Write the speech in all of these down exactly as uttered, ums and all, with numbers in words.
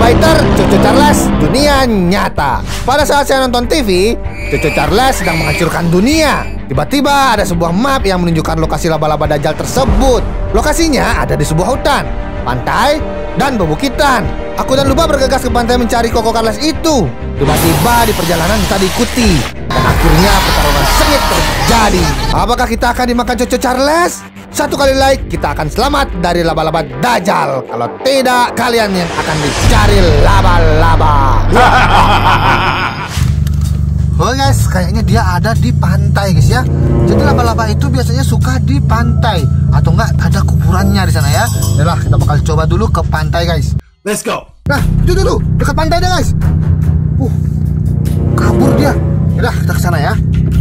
Balabiter, Cucu Charles, dunia nyata. Pada saat saya nonton T V, Cucu Charles sedang menghancurkan dunia. Tiba-tiba ada sebuah map yang menunjukkan lokasi laba-laba Dajjal tersebut. Lokasinya ada di sebuah hutan, pantai, dan pebukitan. Aku dan Lupa bergegas ke pantai mencari Koko Carles itu. Tiba-tiba di perjalanan kita diikuti, dan akhirnya pertarungan sengit terjadi. Apakah kita akan dimakan Cucu Charles? Satu kali like, kita akan selamat dari laba-laba Dajjal. Kalau tidak, kalian yang akan dicari laba-laba. Oh guys, kayaknya dia ada di pantai guys ya. Jadi laba-laba itu biasanya suka di pantai, atau enggak ada kuburannya di sana ya. Yalah, kita bakal coba dulu ke pantai guys. Let's go. Nah, itu dulu dekat pantai deh guys. Uh, kabur dia. Yalah, kita ke sana ya.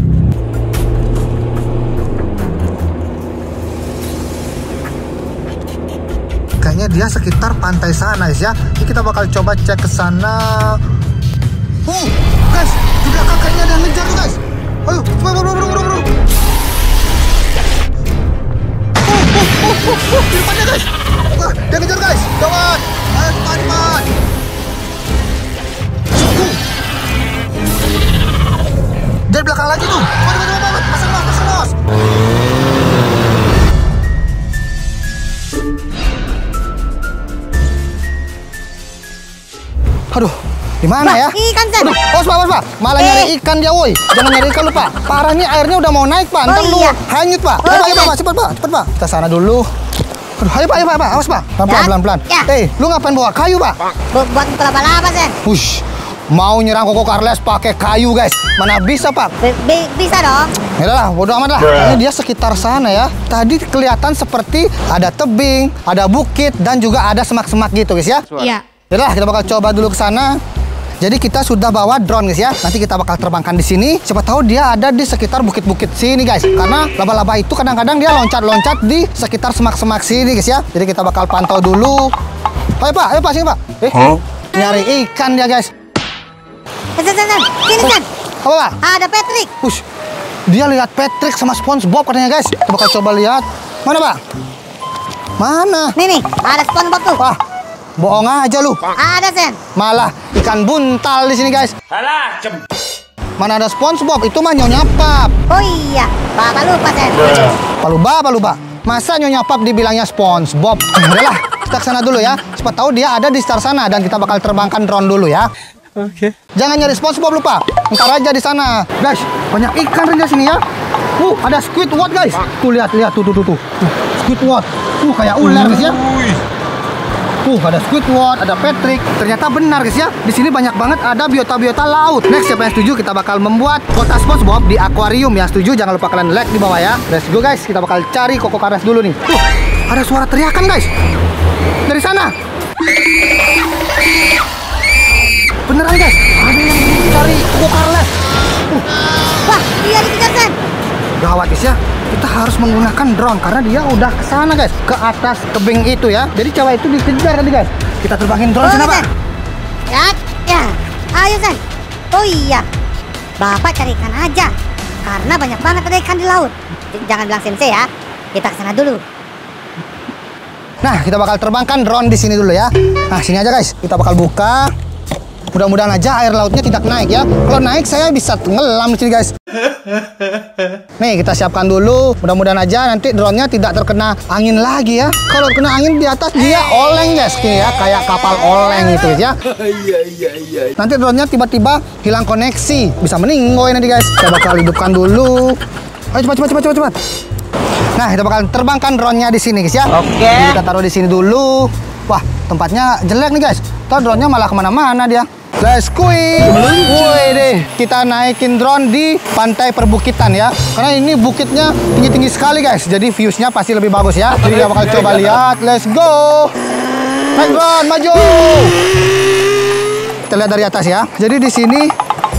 Kayaknya dia sekitar pantai sana guys ya. Jadi kita bakal coba cek ke sana. Uh, guys, di belakang kayaknya ada yang ngejar tuh guys. Ayo, bro, bro, bro, bro, bro. Uh, uh, uh, uh, uh, di depannya guys. Wah, dia ngejar guys. Gawat. Ayo, cepat, cepat. Uh. Dari belakang lagi tuh. Waduh, waduh, waduh, pasang mas, pasang mas. Aduh, di mana ya? Ikan Sen. Aduh, awas pak, awas pak. Malah Eh. nyari ikan dia, woi. Jangan nyari ikan lu pak. Parah nih, airnya udah mau naik pak. Ntar Oh, lu iya. hanyut pak. Oh, Ayo pak, ayo iya. pak, cepet pak, cepet pak. Kita sana dulu. Aduh, ayo pak, ayo pak, pak. Awas pak. Pelan pelan, Ya. pelan pelan. Ya. Eh, lu ngapain bawa kayu pak? Bu- Buat untuk laba-laba Sen. Wush, mau nyerang Koko Carles pakai kayu guys. Mana bisa pak? Bi- bi- Bisa dong. Ya lah, bodo amat lah. Ini dia sekitar sana ya. Tadi kelihatan seperti ada tebing, ada bukit, dan juga ada semak-semak gitu guys ya. Iya. Ya lah, kita bakal coba dulu ke sana. Jadi kita sudah bawa drone guys ya. Nanti kita bakal terbangkan di sini. Siapa tahu dia ada di sekitar bukit-bukit sini guys. Karena laba-laba itu kadang-kadang dia loncat-loncat di sekitar semak-semak sini guys ya. Jadi kita bakal pantau dulu. Ayo pak, ayo pak, sini pak. Eh, Huh? nyari ikan dia guys. Sen, Sen, Sen. Sini Sen. Apa pak? Ada Patrick. Push. Dia lihat Patrick sama SpongeBob katanya guys. Kita bakal coba lihat. Mana pak? Mana? Nih nih, ada SpongeBob tuh. Wah, bohong aja lu. Ada Sen. Malah ikan buntal di sini guys. Alah, cem. Mana ada SpongeBob? Itu mah Nyonya Pap. Oh iya, Bapak lupa Sen. Paluba, paluba. Masa Nyonya Pap dibilangnya SpongeBob? Udahlah, kita ke sana dulu ya. Siapa tahu dia ada di sekitar sana dan kita bakal terbangkan drone dulu ya. Oke. Jangan nyari SpongeBob lupa. Ntar aja di sana. Guys, banyak ikan di sini ya. Uh, ada Squidward guys. Tuh lihat, lihat tuh tuh tuh. tuh. Tuh, Squidward. Tuh kayak ular guys ya. Tuh ada Squidward, ada Patrick. Ternyata benar guys ya. Di sini banyak banget ada biota-biota laut. Next, siapa yang setuju kita bakal membuat kota SpongeBob di akuarium. Yang setuju jangan lupa kalian like di bawah ya. Let's go guys, kita bakal cari Koko Carles dulu nih. Tuh, ada suara teriakan guys. Dari sana. Beneran guys, ada yang cari Koko Carles. Uh, Wah, dia dikejar Sen. gawat guys ya. Kita harus menggunakan drone karena dia udah ke sana guys, ke atas tebing itu ya. Jadi cewek itu dikejar tadi guys. Kita terbangin drone Oh, sana Sen. pak. Ya, ya. Ayo Sen. Oh iya, Bapak cari ikan aja. Karena banyak banget ada ikan di laut. J- Jangan bilang sensei ya. Kita ke sana dulu. Nah, kita bakal terbangkan drone di sini dulu ya. Nah, sini aja guys. Kita bakal buka. Mudah-mudahan aja air lautnya tidak naik ya. Kalau naik saya bisa tenggelam di sini guys. Nih, kita siapkan dulu. Mudah-mudahan aja nanti drone-nya tidak terkena angin lagi ya. Kalau kena angin di atas dia oleng guys, ya, kayak kapal oleng itu ya. Iya, iya, iya. Nanti drone-nya tiba-tiba hilang koneksi, bisa meninggoy nanti guys. Kita bakal hidupkan dulu. Ayo cepat cepat cepat cepat cepat. Nah, kita bakal terbangkan drone-nya di sini guys ya. Oke. Jadi kita taruh di sini dulu. Wah, tempatnya jelek nih guys. Ntar drone-nya malah kemana-mana dia. Let's go. Woi deh, kita naikin drone di pantai perbukitan ya. Karena ini bukitnya tinggi-tinggi sekali guys. Jadi views-nya pasti lebih bagus ya. Jadi kita bakal coba lihat. Let's go. Naik drone, maju. Kita lihat dari atas ya. Jadi di sini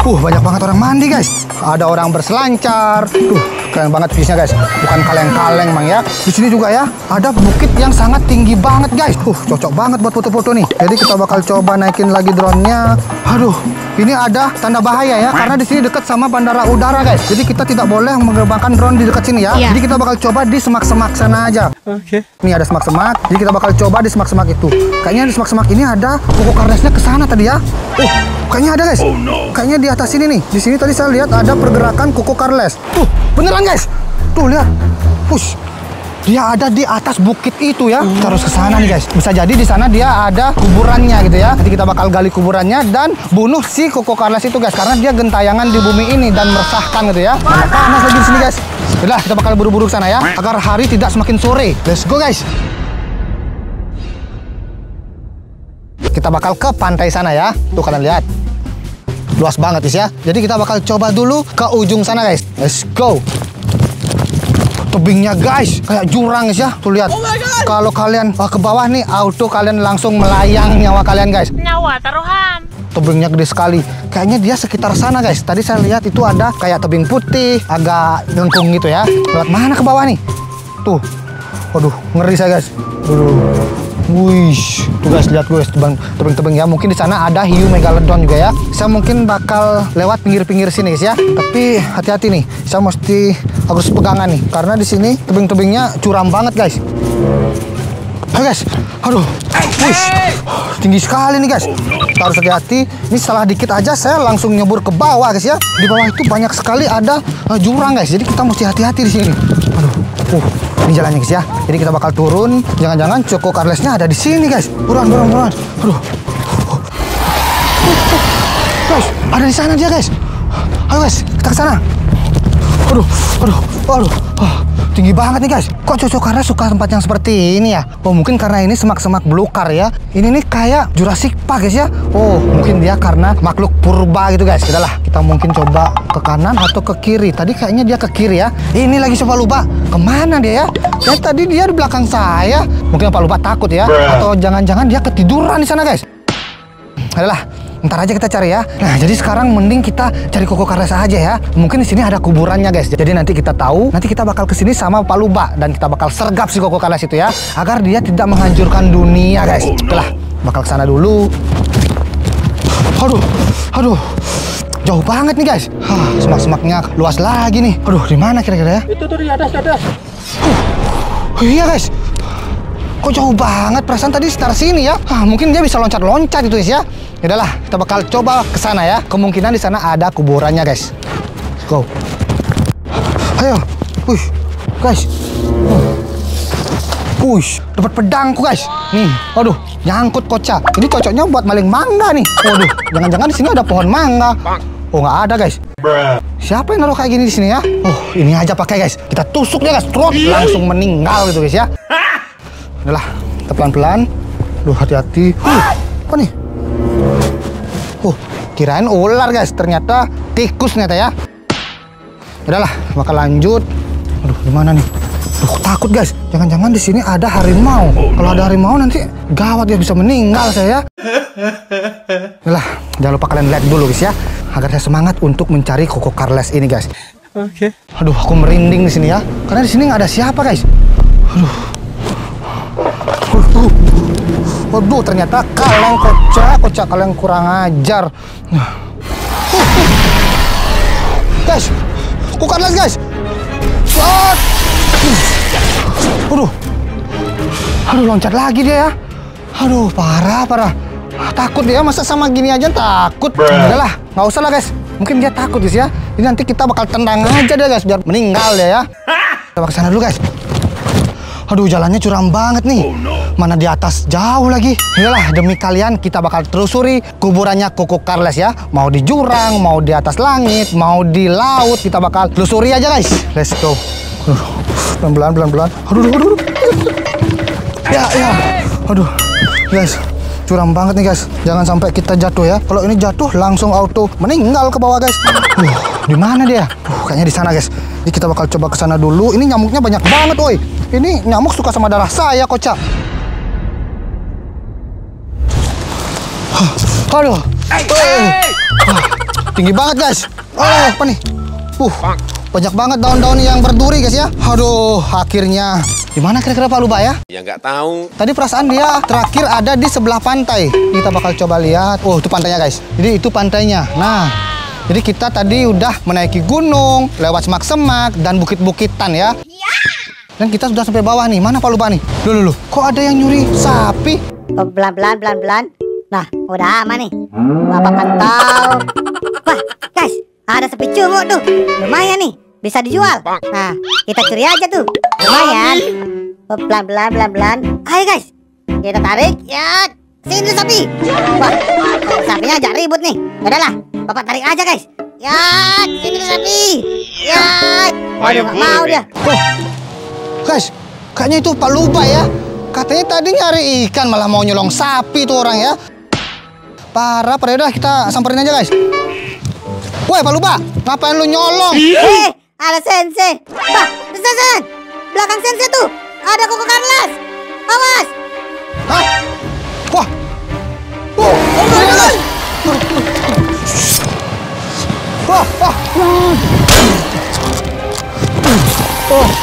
Uh, banyak banget orang mandi guys. Ada orang berselancar. Tuh, keren banget view-nya guys. Bukan kaleng-kaleng mang ya. Di sini juga ya ada bukit yang sangat tinggi banget guys. Uh, cocok banget buat foto-foto nih. Jadi kita bakal coba naikin lagi drone-nya. Aduh, ini ada tanda bahaya ya karena di sini dekat sama bandara udara guys. Jadi kita tidak boleh menerbangkan drone di dekat sini ya. Iya. Jadi kita bakal coba di semak-semak sana aja. Oke. Nih ada semak-semak. Jadi kita bakal coba di semak-semak itu. Kayaknya di semak-semak ini ada Koko Karlesnya ke sana tadi ya. Oh, kayaknya ada guys. Kayaknya di atas sini nih. Di sini tadi saya lihat ada pergerakan Koko Karles. Tuh, beneran guys. Tuh lihat. Push. Dia ada di atas bukit itu ya. Kita harus ke sana nih guys. Bisa jadi di sana dia ada kuburannya gitu ya. Nanti kita bakal gali kuburannya dan bunuh si Koko Karles itu guys. Karena dia gentayangan di bumi ini dan meresahkan gitu ya. Mana panas lagi di sini guys. Udah, kita bakal buru-buru ke sana ya. Agar hari tidak semakin sore. Let's go guys. Kita bakal ke pantai sana ya. Tuh kalian lihat. Luas banget guys ya. Jadi kita bakal coba dulu ke ujung sana guys. Let's go. Tebingnya guys kayak jurang guys ya. Tuh lihat. Oh kalau kalian uh, ke bawah nih auto kalian langsung melayang nyawa kalian guys. Nyawa taruhan. Tebingnya gede sekali. Kayaknya dia sekitar sana guys. Tadi saya lihat itu ada kayak tebing putih, agak lengkung gitu ya. Lewat mana ke bawah nih? Tuh. Waduh, ngeri saya guys. Waduh. Wih, tuh guys lihat guys tebing-tebing ya. Mungkin di sana ada hiu megalodon juga ya. Saya mungkin bakal lewat pinggir-pinggir sini guys ya. Tapi hati-hati nih. Saya mesti harus pegangan nih karena di sini tebing-tebingnya curam banget guys. Ayo guys. Aduh. Wih. Tinggi sekali nih guys. Kita harus hati-hati. Ini salah dikit aja saya langsung nyebur ke bawah guys ya. Di bawah itu banyak sekali ada uh, jurang guys. Jadi kita mesti hati-hati di sini. Aduh. Uh, ini jalannya guys ya. Jadi kita bakal turun. Jangan-jangan Koko Karlesnya ada di sini guys. Buruan, buruan, buruan. Aduh. Uh, uh, guys, ada di sana dia guys. Ayo guys, kita ke sana. Aduh, aduh, aduh. Oh, tinggi banget nih guys. Kok Koko Karles suka tempat yang seperti ini ya? Oh, mungkin karena ini semak-semak belukar ya. Ini nih kayak Jurassic Park guys ya. Oh, mungkin dia karena makhluk purba gitu guys. Udahlah, kita mungkin coba ke kanan atau ke kiri. Tadi kayaknya dia ke kiri ya. Ini lagi coba lupa. Kemana dia ya? Ya tadi dia di belakang saya. Mungkin Pak Lupa takut ya. Atau jangan-jangan dia ketiduran di sana guys. Adalah, ntar aja kita cari ya. Nah, jadi sekarang mending kita cari Koko Karles aja ya. Mungkin di sini ada kuburannya guys. Jadi nanti kita tahu, nanti kita bakal kesini sama Pak Luba dan kita bakal sergap si Koko Karles itu ya, agar dia tidak menghancurkan dunia guys. Itulah, bakal kesana dulu. Aduh, aduh, jauh banget nih guys. Hah, semak-semaknya luas lagi nih. Aduh, di mana kira-kira ya? Itu tuh di atas, di atas. Uh, iya guys. Kok jauh banget, perasaan tadi sekitar sini ya. Ah, mungkin dia bisa loncat-loncat itu guys ya. Yaudahlah, kita bakal coba ke sana ya. Kemungkinan di sana ada kuburannya guys. Let's go. Ayo. Wih, guys. Wih, dapat pedangku guys. Nih, aduh, nyangkut kocak. Ini cocoknya buat maling mangga nih. Waduh, jangan-jangan di sini ada pohon mangga. Oh, nggak ada guys. Siapa yang naruh kayak gini di sini ya? Oh, ini aja pakai guys. Kita tusuk dia guys, trot langsung meninggal gitu guys ya. Udahlah, kita pelan-pelan. Duh, hati-hati. Uh, apa nih? Uh, kirain ular guys, ternyata tikus ternyata ya. Udahlah, bakal lanjut. Aduh, gimana nih? Duh, takut guys. Jangan-jangan di sini ada harimau. Kalau ada harimau nanti gawat, dia bisa meninggal saya. Udahlah, jangan lupa kalian like dulu guys ya, agar saya semangat untuk mencari Koko Karles ini guys. Oke. Aduh, aku merinding di sini ya. Karena di sini nggak ada siapa guys. Aduh. Waduh, waduh, ternyata kaleng kocak, kocak kalian kurang ajar. Uh, uh. Guys, Koko Karles guys. Shot. Aduh, aduh loncat lagi dia ya. Aduh, parah, parah. Takut dia, masa sama gini aja takut. Udahlah, nggak usah lah guys. Mungkin dia takut guys ya. Ini nanti kita bakal tendang aja deh guys, biar meninggal dia ya. Kita ke sana dulu guys. Aduh, jalannya curam banget nih. Mana di atas jauh lagi. Yalah, demi kalian kita bakal telusuri kuburannya Koko Karles ya. Mau di jurang, mau di atas langit, mau di laut, kita bakal telusuri aja guys. Let's go. Aduh, pelan-pelan, pelan-pelan. Aduh, aduh, aduh. Ya, ya. Aduh, guys. Curam banget nih guys. Jangan sampai kita jatuh ya. Kalau ini jatuh langsung auto meninggal ke bawah guys. Uh, di mana dia? Uh, kayaknya di sana guys. Jadi kita bakal coba ke sana dulu. Ini nyamuknya banyak banget, woi. Ini nyamuk suka sama darah saya, kocak. Huh, aduh. Hey, hey. Uh, tinggi banget guys. Oh, apa nih? Uh, banyak banget daun-daun yang berduri guys ya. Aduh, akhirnya. Di mana kira-kira Pak Luba ya? Ya nggak tahu. Tadi perasaan dia terakhir ada di sebelah pantai. Kita bakal coba lihat. Oh, itu pantainya guys. Jadi itu pantainya. Nah, jadi kita tadi udah menaiki gunung, lewat semak-semak dan bukit-bukitan ya. Dan kita sudah sampai bawah nih. Mana Pak Luba nih? Loh, loh, loh. Kok ada yang nyuri sapi? Oh, pelan-pelan, pelan-pelan. Nah, udah aman nih. Bapak pantau. Wah, guys, ada sapi cungu tuh. Lumayan nih, bisa dijual. Nah, kita curi aja tuh. Lumayan. Oh, pelan-pelan, pelan-pelan. Ayo guys, kita tarik. Ya, sini sapi. Wah, sapinya agak ribut nih. Udahlah, Bapak tarik aja guys. Ya, sini sapi. Ya, waduh, nggak mau dia. Oh, guys, kayaknya itu Pak Luba ya. Katanya tadi nyari ikan malah mau nyolong sapi tuh orang ya. Parah, pada udah kita samperin aja guys. Woi Pak Luba, ngapain lu nyolong? Eh, ada Sensei. Bah, Sensei, belakang Sensei tuh ada Koko Carlos. Awas. Hah? Wah. Oh, ini guys. Wah, wah. Oh. Oh.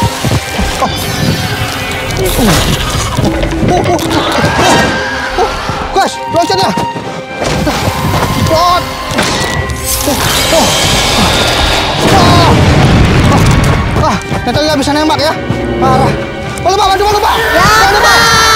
Oh, oh, oh, guys, loncat ya. Oh, oh, oh, ah, ternyata dia bisa nembak ya. Parah. Pak Luba, bantu Pak Luba. Pak Luba.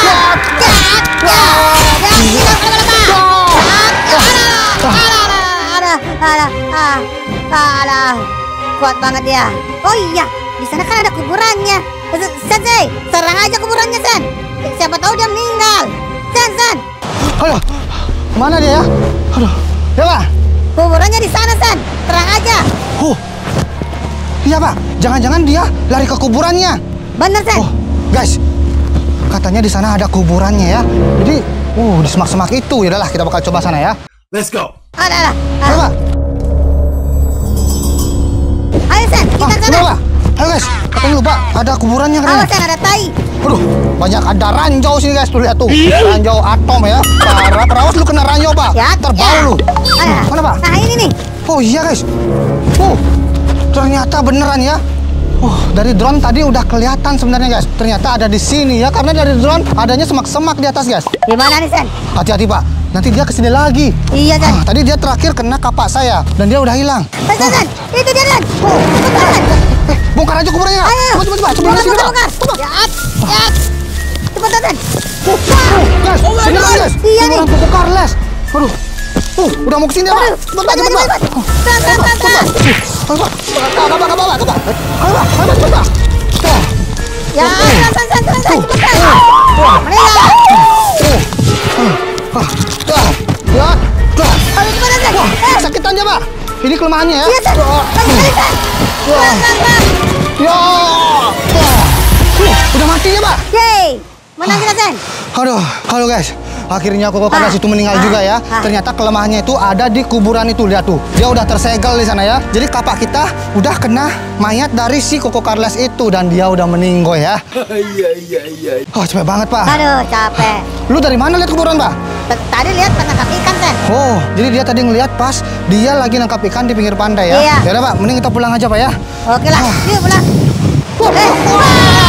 Ada, ada, ada, ada, kuat banget dia. Oh iya, di sana kan ada kuburannya. Sensei, serang aja kuburannya, Sen. Siapa tahu dia meninggal. Sen, Sen. Aduh, mana dia ya? Aduh, ya Pak. Kuburannya di sana, Sen. Serang aja. Huh, iya Pak. Jangan-jangan dia lari ke kuburannya. Bener, Sen. Oh, guys, katanya di sana ada kuburannya ya. Jadi, uh, di semak-semak itu. Ya udahlah, kita bakal coba sana ya. Let's go. Ada, ada. Ayo Pak. Ayo, Sen. Kita Ah, sana. coba, Pak. Ayo guys, katanya lupa ada kuburannya katanya. Awas, Sen. Ada tai. Aduh, banyak ada ranjau sini guys, tuh lihat tuh. Ranjau atom ya. Parah, perawas lu kena ranjau Pak. Ya, Terbau ya. lu. Ada. Mana Pak? Nah, ini nih. Oh iya guys. Oh, ternyata beneran ya. Oh, dari drone tadi udah kelihatan sebenarnya guys. Ternyata ada di sini ya, karena dari drone adanya semak-semak di atas guys. Di mana nih, Sen? Hati-hati Pak, nanti dia kesini lagi. Iya, Sen. Ah, tadi dia terakhir kena kapak saya dan dia udah hilang. Sen, Sen, Sen. Itu dia, Sen. Cepetan, Sen. Eh, bongkar aja kuburannya. Ayo. Coba coba coba. Coba Bongkar, sini bongkar, Pak. bongkar. Ya, ya. Cepetan, Sen. Uh, uh, guys, Oh my sini God. lagi guys. Iya nih. Kuburan Koko Carles. Aduh. Uh, udah mau kesini Pak. Aduh, Cepat Pak, cepat, cepat Pak. cepat, cepat. Pelan, pelan, pelan, pelan. Ayo Pak. Ke bawah, ke bawah, ke bawah. Ayo Pak, ayo Pak, cepat Pak. Wah. Ya, Sen, Sen, Sen, Sen, Sen. Cepetan. Wah. Meninggal. Ah, dah. Ya, dah. Ayo, cepetan, Sen. Wah, Eh, sakitan dia Pak. Ini kelemahannya ya. iya, Sen. Lagi kali, Sen. Pelan, pelan, pelan. Ya. Wah. Uh, udah mati ya Pak. Yeay. Menang kita, Sen. Aduh, halo guys. Akhirnya Koko Carles Ah, itu meninggal ah, juga ya. ah. Ternyata kelemahannya itu ada di kuburan itu. Lihat tuh, dia udah tersegel di sana ya. Jadi kapak kita udah kena mayat dari si Koko Carles itu dan dia udah meninggal ya. Iya iya iya. Oh, capek banget Pak. Aduh, capek. Lu dari mana lihat kuburan Pak? T- Tadi lihat pas nangkap ikan, Sen. Oh, jadi dia tadi ngelihat pas dia lagi nangkap ikan di pinggir pantai ya. Iya. Ya udah Pak, mending kita pulang aja Pak ya. Oke lah, Ah. yuk pulang. Eh, wah.